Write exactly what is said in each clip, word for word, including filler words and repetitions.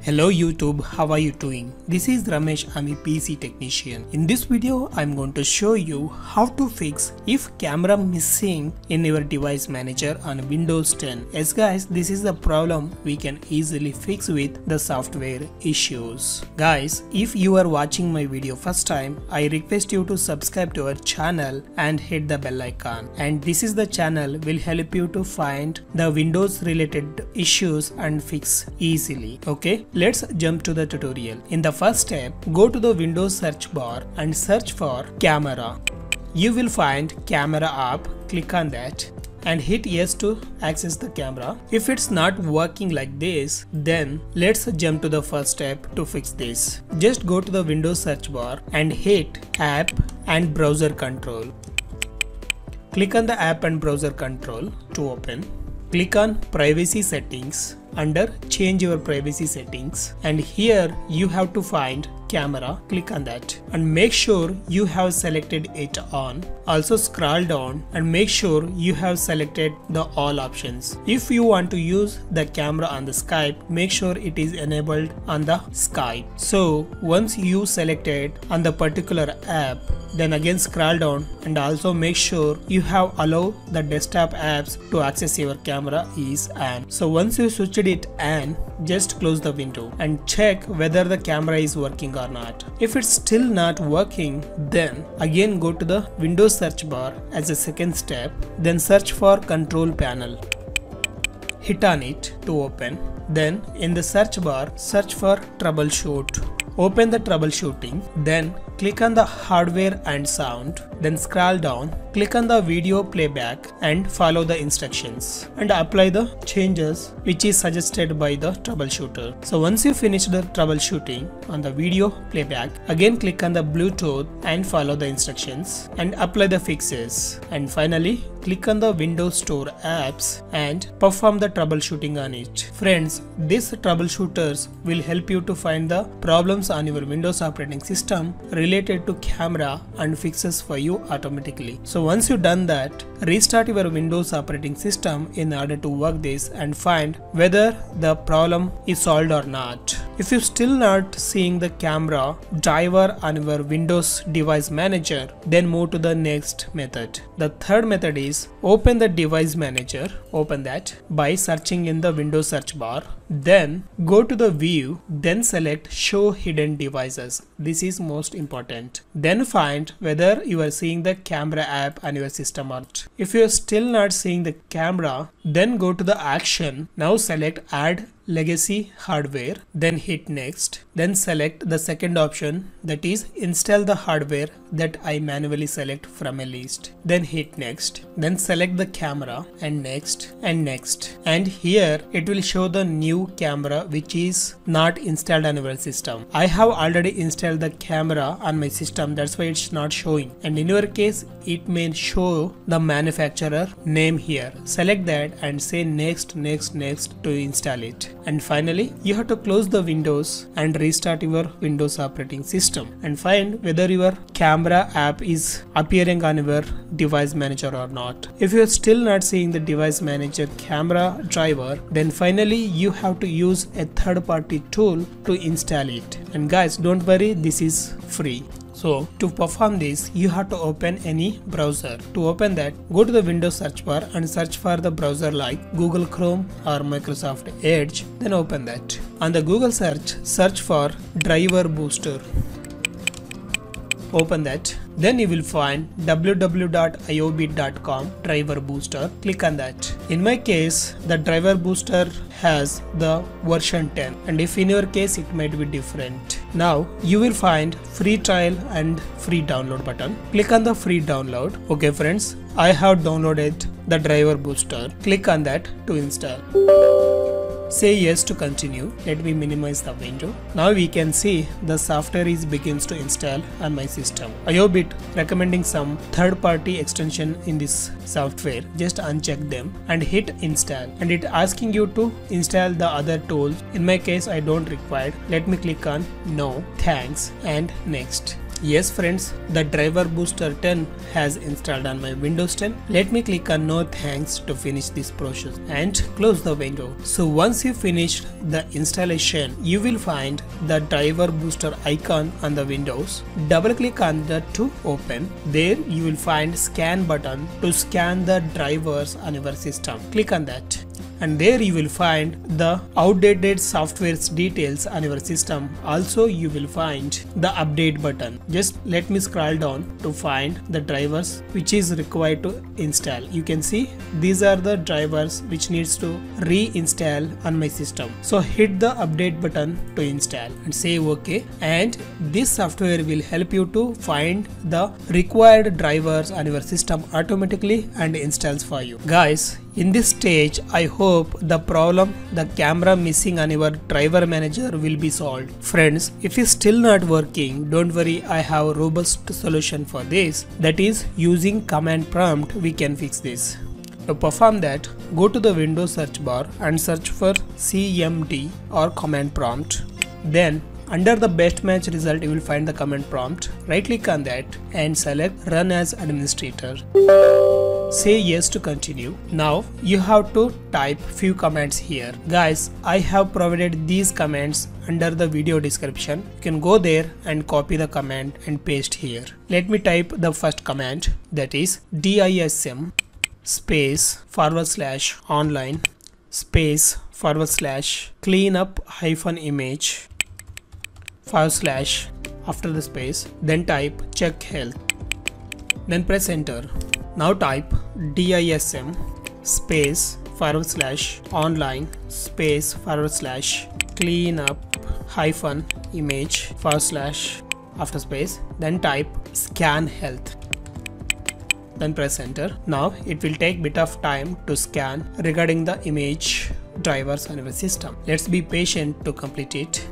Hello YouTube, how are you doing? This is Ramesh, I'm a P C technician. In this video, I'm going to show you how to fix if camera missing in your device manager on Windows ten. Yes guys, this is the problem we can easily fix with the software issues. Guys, if you are watching my video first time, I request you to subscribe to our channel and hit the bell icon. And this is the channel will help you to find the Windows related issues and fix easily. Okay? Let's jump to the tutorial. In the first step, go to the Windows search bar and search for camera. You will find camera app, click on that and hit yes to access the camera. If it's not working like this, then let's jump to the first step to fix this. Just go to the Windows search bar and hit app and browser control. Click on the app and browser control to open. Click on privacy settings under change your privacy settings, and here you have to find camera. Click on that and make sure you have selected it on. Also scroll down and make sure you have selected the all options. If you want to use the camera on the Skype, make sure it is enabled on the Skype. So once you selected on the particular app, then again scroll down and also make sure you have allowed the desktop apps to access your camera is on. So once you switched it on, just close the window and check whether the camera is working or not. If it's still not working, then again go to the Windows search bar as a second step, then search for control panel. Hit on it to open. Then in the search bar, search for troubleshoot. Open the troubleshooting, then click on the hardware and sound, then scroll down, click on the video playback and follow the instructions and apply the changes which is suggested by the troubleshooter. So once you finish the troubleshooting on the video playback, again click on the Bluetooth and follow the instructions and apply the fixes. And finally, click on the Windows Store apps and perform the troubleshooting on it. Friends, these troubleshooters will help you to find the problems on your Windows operating system related to camera and fixes for you automatically. So once you've done that, restart your Windows operating system in order to work this and find whether the problem is solved or not. If you're still not seeing the camera driver on your Windows device manager, then move to the next method. The third method is open the device manager. Open that by searching in the Windows search bar. Then go to the view, then select show hidden devices. This is most important. Then find whether you are seeing the camera app on your system or not. If you are still not seeing the camera, then go to the action. Now select add legacy hardware, then hit next, then select the second option, that is install the hardware that I manually select from a list, then hit next, then select the camera and next and next, and here it will show the new camera which is not installed on your system. I have already installed the camera on my system, that's why it's not showing, and in your case it may show the manufacturer name here. Select that and say next next next to install it. And finally, you have to close the windows and restart your Windows operating system and find whether your camera app is appearing on your device manager or not. If you are still not seeing the device manager camera driver, then finally you have to use a third-party tool to install it. And guys, don't worry, this is free. So to perform this, you have to open any browser. To open that, go to the Windows search bar and search for the browser like Google Chrome or Microsoft Edge. Then open that. On the Google search, search for driver booster. Open that. Then you will find w w w dot iobit dot com driver booster. Click on that. In my case, the driver booster has the version ten, and if in your case it might be different. Now you will find free trial and free download button. Click on the free download. Okay friends, I have downloaded the driver booster. Click on that to install. Say yes to continue. Let me minimize the window. Now we can see the software is begins to install on my system. iobit recommending some third-party extension in this software. Just uncheck them and hit install. And it asking you to install the other tools. In my case, I don't require. Let me click on no, thanks and next. Yes friends, the driver booster ten has installed on my Windows ten. Let me click on no thanks to finish this process and close the window. So once you finish the installation, you will find the driver booster icon on the Windows. Double click on that to open. There you will find scan button to scan the drivers on your system. Click on that. And there you will find the outdated software's details on your system. Also you will find the update button. Just let me scroll down to find the drivers which is required to install. You can see these are the drivers which needs to reinstall on my system. So hit the update button to install and say OK, and this software will help you to find the required drivers on your system automatically and installs for you. Guys, in this stage, I hope the problem, the camera missing on your driver manager will be solved. Friends, if it's still not working, don't worry, I have a robust solution for this. That is, using command prompt, we can fix this. To perform that, go to the Windows search bar and search for C M D or command prompt. Then, under the best match result, you will find the command prompt. Right click on that and select Run as Administrator. Say yes to continue. Now you have to type few commands here. Guys, I have provided these commands under the video description. You can go there and copy the command and paste here. Let me type the first command, that is dim space forward slash online space forward slash cleanup hyphen image forward slash after the space, then type check health, then press enter. Now type dim space forward slash online space forward slash cleanup hyphen image forward slash after space, then type scan health, then press enter. Now it will take bit of time to scan regarding the image drivers on your system. Let's be patient to complete it.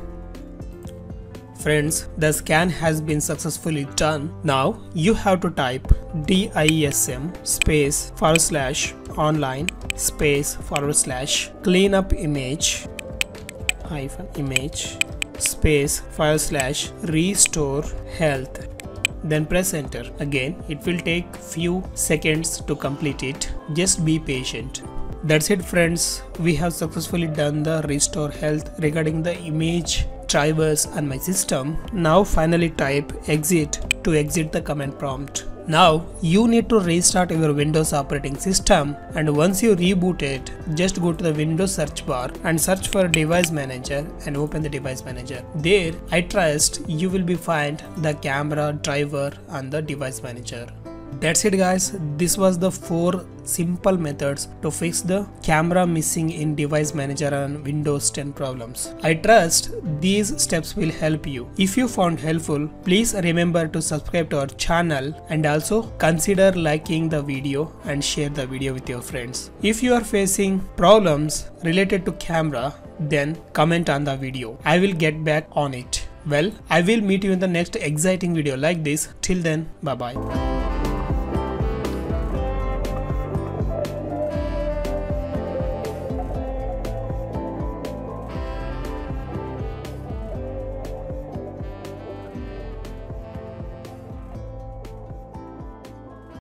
Friends, the scan has been successfully done. Now you have to type dim space forward slash online space forward slash cleanup image hyphen image space forward slash restore health, then press enter. Again, it will take few seconds to complete it. Just be patient. That's it friends, we have successfully done the restore health regarding the image drivers on my system. Now finally type exit to exit the command prompt. Now you need to restart your Windows operating system, and once you reboot it, just go to the Windows search bar and search for device manager and open the device manager. There I trust you will be find the camera driver on the device manager. That's it guys, this was the four simple methods to fix the camera missing in device manager on Windows ten problems. I trust these steps will help you. If you found helpful, please remember to subscribe to our channel and also consider liking the video and share the video with your friends. If you are facing problems related to camera, then comment on the video. I will get back on it. Well, I will meet you in the next exciting video like this. Till then, bye bye.